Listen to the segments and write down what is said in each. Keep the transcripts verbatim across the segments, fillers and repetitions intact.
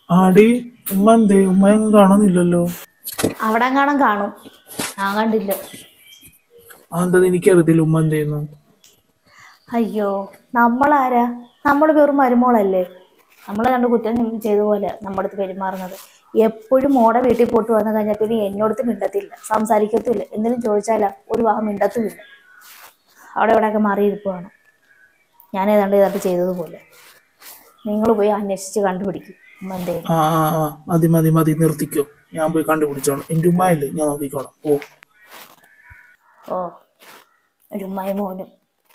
ആടി ഉമ്മ എന്തേ ഉമ്മയൊന്നും കാണുന്നില്ലല്ലോ. അവിടെ കാണാൻ കാണും, ഞാൻ കണ്ടില്ല. അതെന്താ എനിക്കറിയത്തില്ല ഉമ്മ എന്തേന്ന്. അയ്യോ, നമ്മളാരാ? നമ്മൾ വെറും മരുമോളല്ലേ. നമ്മൾ കണ്ട് കുറ്റം ചെയ്ത പോലെ നമ്മുടെ അടുത്ത് പെരുമാറുന്നത്. എപ്പോഴും മോടെ വീട്ടിൽ പോയിട്ട് വന്നു കഴിഞ്ഞാൽ പിന്നെ എന്നോടത്ത് മിണ്ടത്തില്ല, സംസാരിക്കത്തില്ല. എന്തെങ്കിലും ചോദിച്ചാലാ ഒരു വാഹം മിണ്ടത്തുമില്ല. അവിടെ ഇവിടെയൊക്കെ മാറിയിരിക്കുവാണ്. ഞാൻ ഏതാണ്ട് ഏതാണ്ട് ചെയ്തതുപോലെ. നിങ്ങൾ പോയി അന്വേഷിച്ച് കണ്ടുപിടിക്കും ഉമ്മ എന്തേലും. ആ ആ ആ മതി മതി മതി നിർത്തിക്കോ. ഞാൻ പോയി കണ്ടുപിടിച്ചോളാം. എന്റെ ഉമ്മയല്ലേ, ഞാൻ നോക്കിക്കോളാം. ഓ ഓ, ഒരു ഉമ്മായി മോനും.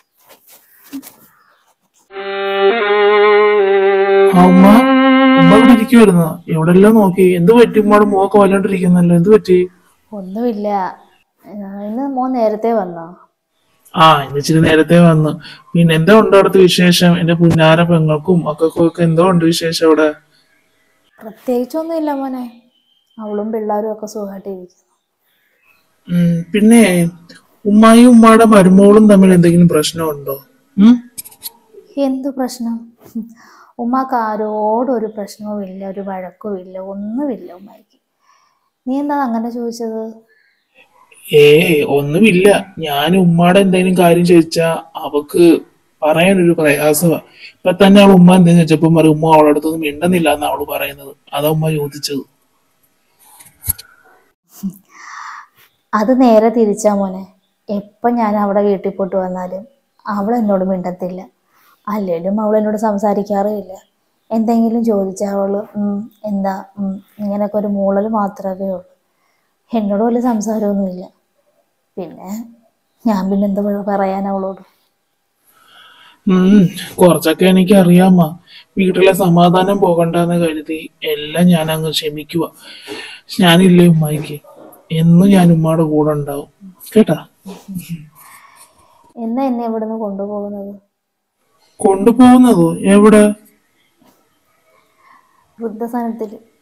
ആ ഉമ്മ ഉമ്മ ഇവിടെ ഇരിക്കുവായിരുന്നോ? എവിടെല്ലാം നോക്കി. എന്ത് പറ്റി? ഉമ്മയുടെ മുഖമൊക്കെ വല്ലാണ്ടിരിക്കുന്നല്ലോ, എന്ത് പറ്റി? ഒന്നുമില്ല. ഇന്ന് മോൻ നേരത്തെ വന്നോ? ആ ഇന്ന് ഇച്ചിരി നേരത്തെ വന്നു. പിന്നെ എന്താ ഉണ്ട് അവിടുത്തെ വിശേഷം? എന്റെ പുന്നാര പെങ്ങൾക്കും മക്കൾക്കും ഒക്കെ എന്തോ ഉണ്ട് വിശേഷം അവിടെ? പ്രത്യേകിച്ചൊന്നുമില്ല മോനെ, അവളും പിള്ളേരും ഒക്കെ സുഖമായിട്ടിരിക്കുന്നു. ഉം പിന്നെ ഉമ്മായും ഉമ്മാടെ മരുമോളും തമ്മിൽ എന്തെങ്കിലും പ്രശ്നമുണ്ടോ? ഉം എന്തു പ്രശ്നം? ഉമ്മാക്ക് ആരോടും ഒരു പ്രശ്നവും ഇല്ല, ഒരു വഴക്കവും ഇല്ല, ഒന്നുമില്ല ഉമ്മായിക്ക്. നീ എന്താ അങ്ങനെ ചോദിച്ചത്? ഏയ് ഒന്നുമില്ല. ഞാൻ ഉമ്മാടെ എന്തെങ്കിലും കാര്യം ചോദിച്ചാ അവക്ക് പറയാനൊരു പ്രയാസമാ. ഇപ്പൊ തന്നെ അവൾ ഉമ്മ എന്തെങ്കിലും ചോദിച്ചപ്പോ പറയും ഉമ്മ അവളുടെ അടുത്തൊന്നും മിണ്ടുന്നില്ല എന്നാ അവള് പറയുന്നത്. അതാ ഉമ്മ ചോദിച്ചത്. അത് നേരെ തിരിച്ചാ മോനെ. എപ്പം ഞാൻ അവിടെ വീട്ടിൽ പോയിട്ട് വന്നാലും അവൾ എന്നോട് മിണ്ടത്തില്ല. അല്ലേലും അവൾ എന്നോട് സംസാരിക്കാറേ ഇല്ല. എന്തെങ്കിലും ചോദിച്ചാൽ അവൾ എന്താ ഉം, ഇങ്ങനെയൊക്കെ ഒരു മൂളൽ മാത്രമേ ഉള്ളൂ. എന്നോട് വലിയ സംസാരമൊന്നുമില്ല. പിന്നെ ഞാൻ പിന്നെ എന്താ പറയാൻ അവളോട്? ഉം കുറച്ചൊക്കെ എനിക്ക് അറിയാമ്മ. വീട്ടിലെ സമാധാനം പോകണ്ടെന്ന് കരുതി എല്ലാം ഞാൻ അങ്ങ് ക്ഷമിക്കുക. ഞാനില്ലേ ഉമ്മായിക്ക്, എന്നും ഞാൻ ഉമ്മയുടെ കൂടെ ഉണ്ടാവും കേട്ടാ. എന്നാ എന്നെ ഇവിടുന്ന് കൊണ്ടുപോകുന്നത്? കൊണ്ടുപോകുന്നതോ? എവിടെ? വൃദ്ധസനത്തിൽ.